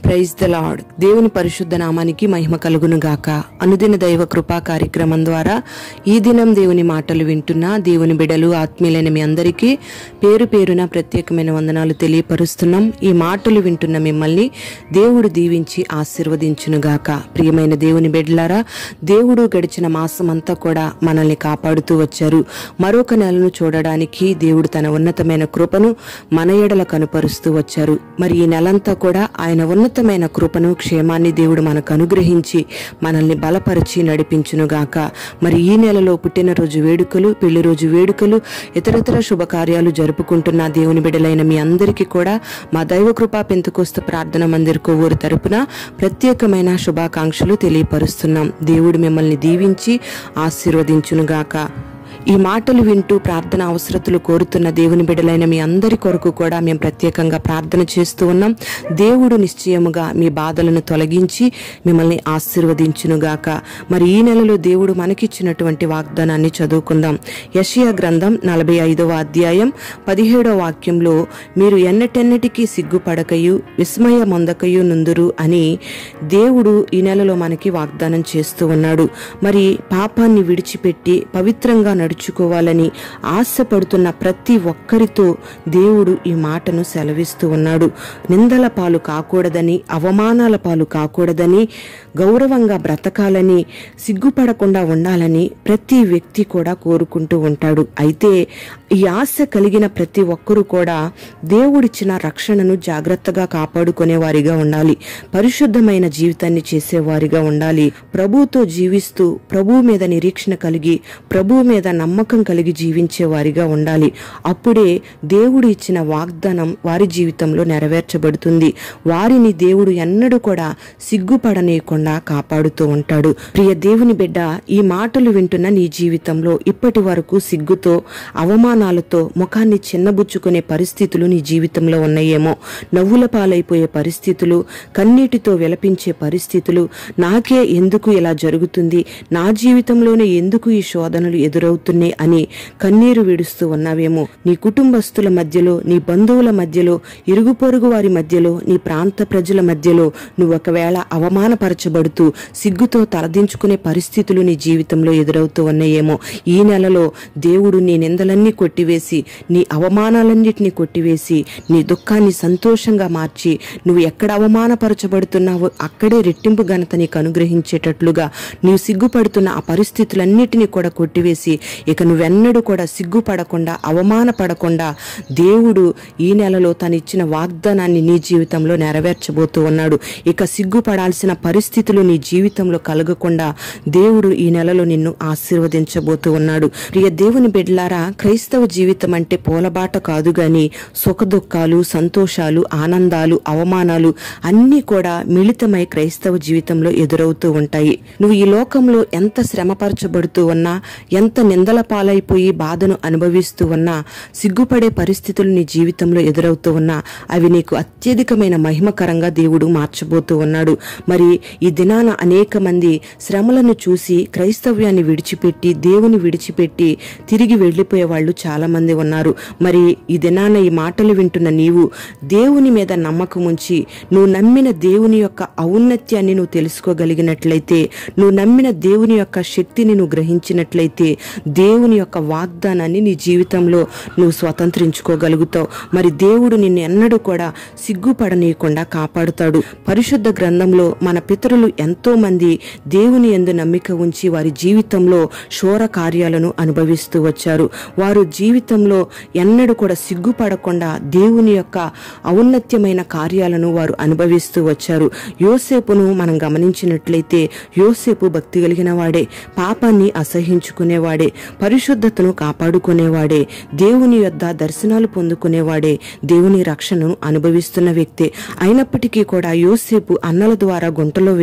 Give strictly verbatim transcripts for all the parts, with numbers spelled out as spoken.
Praise the lord. దేవుని పరిశుద్ధ నామానికి మహిమ కలుగును గాక. అనుదిన దైవ కృపా కార్యక్రమం ద్వారా ఈ దినం దేవుని మాటలు వింటున్న దేవుని బిడలు ఆత్మీయులైన మీ అందరికీ పేరు పేరున ప్రత్యేకమైన వందనాలు తెలియపరుస్తున్నాం. ఈ మాటలు వింటున్న మిమ్మల్ని దేవుడు దీవించి ఆశీర్వదించును గాక. ప్రియమైన దేవుని బిడ్డలారా, దేవుడు గడిచిన మాసం అంతా కూడా మనల్ని కాపాడుతూ వచ్చారు. మరొక నెలను చూడడానికి దేవుడు తన ఉన్నతమైన కృపను మన ఎడల కనుపరుస్తూ వచ్చారు. మరి ఈ నెలంతా కూడా ఆయన ఉన్నతమైన కృపను క్షేమాన్ని దేవుడు మనకు అనుగ్రహించి మనల్ని బలపరిచి నడిపించునుగాక. మరి ఈ నెలలో పుట్టినరోజు వేడుకలు, పెళ్లి రోజు వేడుకలు, ఇతరతర శుభకార్యాలు జరుపుకుంటున్న దేవుని బిడ్డలైన మీ అందరికీ కూడా మా దైవ కృపా పెంతెకోస్తు ప్రార్థన మందిర్ కొవ్వూరు తరపున ప్రత్యేకమైన శుభాకాంక్షలు తెలియపరుస్తున్నాం. దేవుడు మిమ్మల్ని దీవించి ఆశీర్వదించునుగాక. ఈ మాటలు వింటూ ప్రార్థన అవసరతలు కోరుతున్న దేవుని బిడ్డలైన మీ అందరి కొరకు కూడా మేము ప్రత్యేకంగా ప్రార్థన చేస్తూ ఉన్నాం. దేవుడు నిశ్చయముగా మీ బాధలను తొలగించి మిమ్మల్ని ఆశీర్వదించునుగాక. మరి ఈ నెలలో దేవుడు మనకిచ్చినటువంటి వాగ్దానాన్ని చదువుకుందాం. యెషయా గ్రంథం నలభై ఐదవ అధ్యాయం పదిహేడవ వాక్యంలో, మీరు ఎన్నటెన్నటికీ సిగ్గుపడకయు విస్మయ మొందకయు నుందురు అని దేవుడు ఈ నెలలో మనకి వాగ్దానం చేస్తూ ఉన్నాడు. మరి పాపాన్ని విడిచిపెట్టి పవిత్రంగా నడుచుకోవాలని ఆశపడుతున్న ప్రతి ఒక్కరితో దేవుడు ఈ మాటను సెలవిస్తూ ఉన్నాడు. నిందల పాలు కాకూడదని, అవమానాల పాలు కాకూడదని, గౌరవంగా బ్రతకాలని, సిగ్గుపడకుండా ఉండాలని ప్రతి వ్యక్తి కూడా కోరుకుంటూ ఉంటాడు. అయితే ఈ ఆశ కలిగిన ప్రతి ఒక్కరూ కూడా దేవుడిచ్చిన రక్షణను జాగ్రత్తగా కాపాడుకునే వారిగా ఉండాలి. పరిశుద్ధమైన జీవితాన్ని చేసేవారిగా ఉండాలి. ప్రభువుతో జీవిస్తూ ప్రభువు మీద నిరీక్షణ కలిగి ప్రభువు మీద నమ్మకం కలిగి జీవించే వారిగా ఉండాలి. అప్పుడే దేవుడు ఇచ్చిన వాగ్దానం వారి జీవితంలో నెరవేర్చబడుతుంది. వారిని దేవుడు ఎన్నడూ కూడా సిగ్గుపడనీయకుండా కాపాడుతూ ఉంటాడు. ప్రియ దేవుని బిడ్డ, ఈ మాటలు వింటున్న నీ జీవితంలో ఇప్పటి వరకు సిగ్గుతో, అవమానాలతో ముఖాన్ని చిన్నబుచ్చుకునే పరిస్థితులు నీ జీవితంలో ఉన్నాయేమో. నవ్వుల పాలైపోయే పరిస్థితులు, కన్నీటితో విలపించే పరిస్థితులు, నాకే ఎందుకు ఇలా జరుగుతుంది, నా జీవితంలోనే ఎందుకు ఈ శోధనలు ఎదురవుతున్నాయి అని కన్నీరు విడుస్తూ ఉన్నావేమో. నీ కుటుంబస్తుల మధ్యలో, నీ బంధువుల మధ్యలో, ఇరుగు పొరుగు వారి మధ్యలో, నీ ప్రాంత ప్రజల మధ్యలో నువ్వు ఒకవేళ అవమానపరచబడుతూ సిగ్గుతో తలదించుకునే పరిస్థితులు నీ జీవితంలో ఎదురవుతూ ఉన్నాయేమో. ఈ నెలలో దేవుడు నీ నిందలన్నీ కొట్టివేసి, నీ అవమానాలన్నిటినీ కొట్టివేసి, నీ దుఃఖాన్ని సంతోషంగా మార్చి, నువ్వు ఎక్కడ అవమానపరచబడుతున్నావో అక్కడే రెట్టింపు ఘనత నీకు అనుగ్రహించేటట్లుగా, నీవు సిగ్గుపడుతున్న ఆ పరిస్థితులన్నిటినీ కూడా కొట్టివేసి ఇక నువ్వెన్నడూ కూడా సిగ్గుపడకుండా, అవమానపడకుండా దేవుడు ఈ నెలలో తను ఇచ్చిన వాగ్దానాన్ని నీ జీవితంలో నెరవేర్చబోతూ ఉన్నాడు. ఇక సిగ్గుపడాల్సిన పరిస్థితులు నీ జీవితంలో కలగకుండా దేవుడు ఈ నెలలో నిన్ను ఆశీర్వదించబోతూ ఉన్నాడు. ప్రియ దేవుని బిడ్డలారా, క్రైస్తవ జీవితం అంటే పూలబాట కాదు గాని సుఖ దుఃఖాలు, సంతోషాలు, ఆనందాలు, అవమానాలు అన్నీ కూడా మిళితమై క్రైస్తవ జీవితంలో ఎదురవుతూ ఉంటాయి. నువ్వు ఈ లోకంలో ఎంత శ్రమపరచబడుతూ ఉన్నా, ఎంత నిందల పాలైపోయి బాధను అనుభవిస్తూ ఉన్నా, సిగ్గుపడే పరిస్థితులు నీ జీవితంలో ఎదురవుతూ ఉన్నా, అవి నీకు అత్యధికమైన మహిమకరంగా దేవుడు మార్చబోతూ ఉన్నాడు. మరి ఈ దినాన అనేక మంది శ్రమలను చూసి క్రైస్తవ్యాన్ని విడిచిపెట్టి, దేవుని విడిచిపెట్టి తిరిగి వెళ్లిపోయే వాళ్ళు చాలా మంది ఉన్నారు. మరి ఈ దినాన ఈ మాటలు వింటున్న నీవు దేవుని మీద నమ్మకం ఉంచి, నువ్వు నమ్మిన దేవుని యొక్క ఔన్నత్యాన్ని నువ్వు తెలుసుకోగలిగినట్లయితే, నువ్వు నమ్మిన దేవుని యొక్క శక్తిని నువ్వు గ్రహించినట్లయితే దేవుని యొక్క వాగ్దానాన్ని నీ జీవితంలో నువ్వు స్వతంత్రించుకోగలుగుతావు. మరి దేవుడు నిన్ను ఎన్నడూ కూడా సిగ్గుపడనీయకుండా కాపాడుతాడు. పరిశుద్ధ గ్రంథంలో మన పితరులు ఎంతో మంది దేవుని యందు నమ్మిక ఉంచి వారి జీవితంలో శోర కార్యాలను అనుభవిస్తూ వచ్చారు. వారు జీవితంలో ఎన్నడూ కూడా సిగ్గుపడకుండా దేవుని యొక్క ఔన్నత్యమైన కార్యాలను వారు అనుభవిస్తూ వచ్చారు. యోసేపును మనం గమనించినట్లయితే, యోసేపు భక్తి కలిగిన వాడే, పాపాన్ని అసహించుకునేవాడే, పరిశుద్ధతను కాపాడుకునేవాడే, దేవుని యొద్ద దర్శనాలు పొందుకునేవాడే, దేవుని రక్షణను అనుభవిస్తున్న వ్యక్తే. అయినప్పటికీ కూడా యోసేపు అన్నల ద్వారా గుంటలో వేయ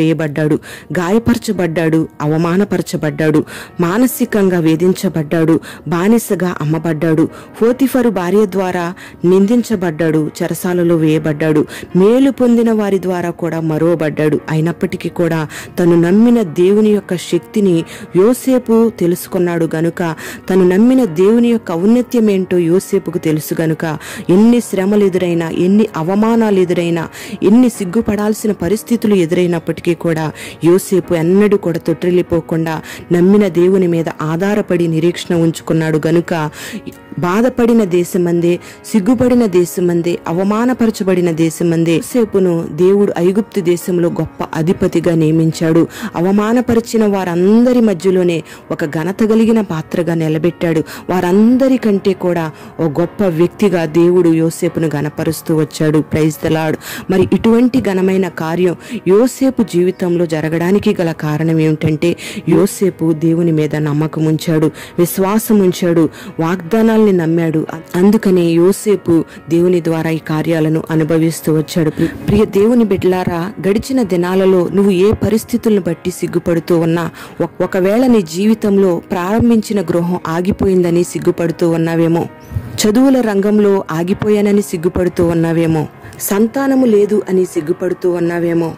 వేయబడ్డాడు, గాయపరచబడ్డాడు, అవమానపరచబడ్డాడు, మానసికంగా వేధించబడ్డాడు, బానిసగా అమ్మబడ్డాడు, పోతిఫరు భార్య ద్వారా నిందించబడ్డాడు, చెరసాలలో వేయబడ్డాడు, మేలు పొందిన వారి ద్వారా కూడా మరువబడ్డాడు. అయినప్పటికీ కూడా తను నమ్మిన దేవుని యొక్క శక్తిని యోసేపు తెలుసుకున్నాడు గనుక, తను నమ్మిన దేవుని యొక్క ఔన్నత్యం ఏంటో యోసేపుకు తెలుసు గనుక, ఎన్ని శ్రమలు ఎదురైనా, ఎన్ని అవమానాలు ఎదురైనా, ఎన్ని సిగ్గుపడాల్సిన పరిస్థితులు ఎదురైనప్పటికీ కూడా యోసేపు ఎన్నడూ కూడా తొట్టిల్లిపోకుండా నమ్మిన దేవుని మీద ఆధారపడి నిరీక్షణ ఉంచుకున్నాడు గనుక, బాధపడిన దేశమందే, సిగ్గుపడిన దేశమందే, అవమానపరచబడిన దేశమందే యోసేపును దేవుడు ఐగుప్తు దేశంలో గొప్ప అధిపతిగా నియమించాడు. అవమానపరిచిన వారందరి మధ్యలోనే ఒక ఘనత కలిగిన పాత్రగా నిలబెట్టాడు. వారందరికంటే కూడా ఓ గొప్ప వ్యక్తిగా దేవుడు యోసేపును ఘనపరుస్తూ వచ్చాడు. Praise the Lord. మరి ఇటువంటి ఘనమైన కార్యం యోసేపు జీవితంలో జరగడానికి గల కారణం ఏమిటంటే, యోసేపు దేవుని మీద నమ్మకం ఉంచాడు, విశ్వాసం ఉంచాడు, వాగ్దానాల్ని నమ్మాడు. అందుకనే యోసేపు దేవుని ద్వారా ఈ కార్యాలను అనుభవిస్తూ వచ్చాడు. ప్రియ దేవుని బిడ్డలారా, గడిచిన దినాలలో నువ్వు ఏ పరిస్థితులను బట్టి సిగ్గుపడుతూ ఉన్నా, ఒకవేళ నీ జీవితంలో ప్రారంభించిన గృహం ఆగిపోయిందని సిగ్గుపడుతూ ఉన్నావేమో, చదువుల రంగంలో ఆగిపోయానని సిగ్గుపడుతూ ఉన్నావేమో, సంతానము లేదు అని సిగ్గుపడుతూ ఉన్నావేమో,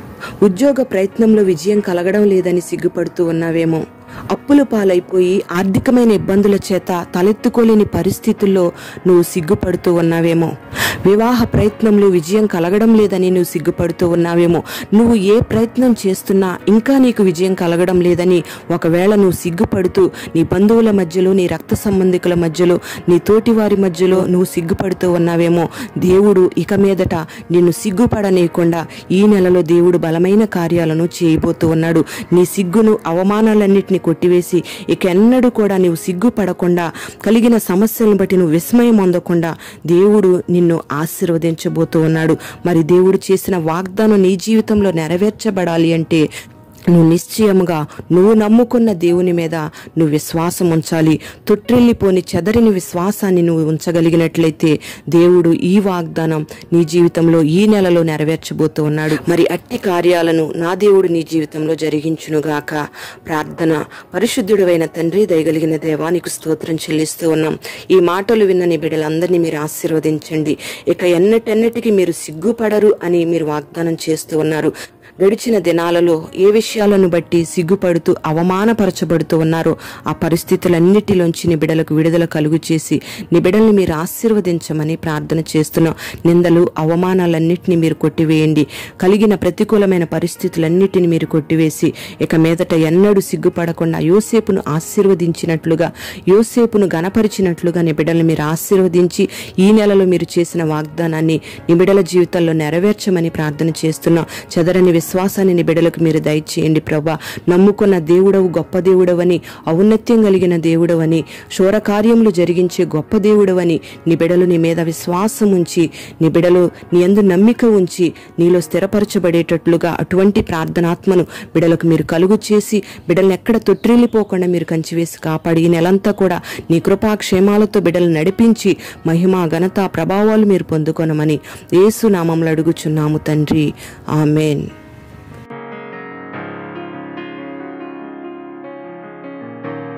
ఉద్యోగ ప్రయత్నంలో విజయం కలగడం లేదని సిగ్గుపడుతూ ఉన్నావేమో, అప్పుల పాలైపోయి ఆర్థికమైన ఇబ్బందుల చేత తలెత్తుకోలేని పరిస్థితుల్లో నువ్వు సిగ్గుపడుతూ ఉన్నావేమో, వివాహ ప్రయత్నంలో విజయం కలగడం లేదని నువ్వు సిగ్గుపడుతూ ఉన్నావేమో, నువ్వు ఏ ప్రయత్నం చేస్తున్నా ఇంకా నీకు విజయం కలగడం లేదని ఒకవేళ నువ్వు సిగ్గుపడుతూ నీ బంధువుల మధ్యలో, నీ రక్త సంబంధికుల మధ్యలో, నీ తోటి వారి మధ్యలో నువ్వు సిగ్గుపడుతూ ఉన్నావేమో, దేవుడు ఇక మీదట నిన్ను సిగ్గుపడనేయకుండా ఈ నెలలో దేవుడు బలమైన కార్యాలను చేయబోతూ ఉన్నాడు. నీ సిగ్గును, అవమానాలన్నిటిని కొట్టివేసి ఇక ఎన్నడూ కూడా నీవు సిగ్గుపడకుండా, కలిగిన సమస్యలను బట్టి నువ్వు విస్మయం పొందకుండా దేవుడు నిన్ను ఆశీర్వదించబోతూ ఉన్నాడు. మరి దేవుడు చేసిన వాగ్దానం నీ జీవితంలో నెరవేర్చబడాలి అంటే నువ్వు నిశ్చయముగా నువ్వు నమ్ముకున్న దేవుని మీద నువ్వు విశ్వాసం ఉంచాలి. తొట్టిల్లిపోని చెదరిని విశ్వాసాన్ని నువ్వు ఉంచగలిగినట్లయితే దేవుడు ఈ వాగ్దానం నీ జీవితంలో ఈ నెలలో నెరవేర్చబోతూ ఉన్నాడు. మరి అట్టి కార్యాలను నా దేవుడు నీ జీవితంలో జరిగించునుగాక. ప్రార్థన. పరిశుద్ధుడైన తండ్రి, దయగలిగిన దేవా, నీకు స్తోత్రం చెల్లిస్తూ ఉన్నాం. ఈ మాటలు విన్న నీ బిడ్డలందరినీ మీరు ఆశీర్వదించండి. ఇక ఎన్నటెన్నటికి మీరు సిగ్గుపడరు అని మీరు వాగ్దానం చేస్తూ ఉన్నారు. గడిచిన దినాలలో ఏ విషయాలను బట్టి సిగ్గుపడుతూ అవమానపరచబడుతూ ఉన్నారో ఆ పరిస్థితులన్నిటిలోంచి నీ బిడ్డలకు విడుదల కలుగు చేసి నీ బిడ్డల్ని మీరు ఆశీర్వదించమని ప్రార్థన చేస్తున్నాం. నిందలు, అవమానాలన్నింటినీ మీరు కొట్టివేయండి. కలిగిన ప్రతికూలమైన పరిస్థితులన్నిటిని మీరు కొట్టివేసి ఇక మీదట ఎన్నడూ సిగ్గుపడకుండా యోసేపును ఆశీర్వదించినట్లుగా, యోసేపును గణపరిచినట్లుగా నీ బిడ్డల్ని మీరు ఆశీర్వదించి ఈ నెలలో మీరు చేసిన వాగ్దానాన్ని నీ బిడ్డల జీవితాల్లో నెరవేర్చమని ప్రార్థన చేస్తున్నాం. చెదరని విశ్వాసాన్ని నీ బిడ్డలకు మీరు దయచేయండి ప్రభా. నమ్ముకున్న దేవుడవు గొప్ప దేవుడవని, ఔన్నత్యం కలిగిన దేవుడవని, శూర కార్యములు జరిగించే గొప్ప దేవుడవని నీ బిడ్డలు నీ మీద విశ్వాసం ఉంచి, నీ బిడ్డలు నీ యందు నమ్మిక ఉంచి నీలో స్థిరపరచబడేటట్లుగా అటువంటి ప్రార్థనాత్మను బిడ్డలకు మీరు కలుగు చేసి బిడ్డలను ఎక్కడ తొట్టిల్లిపోకుండా మీరు కంచివేసి కాపాడి ఈ నెలంతా కూడా నీ కృపా క్షేమాలతో బిడ్డలు నడిపించి మహిమ, ఘనత, ప్రభావాలు మీరు పొందుకొనమని యేసు నామములో అడుగుచున్నాము తండ్రి. ఆమేన్.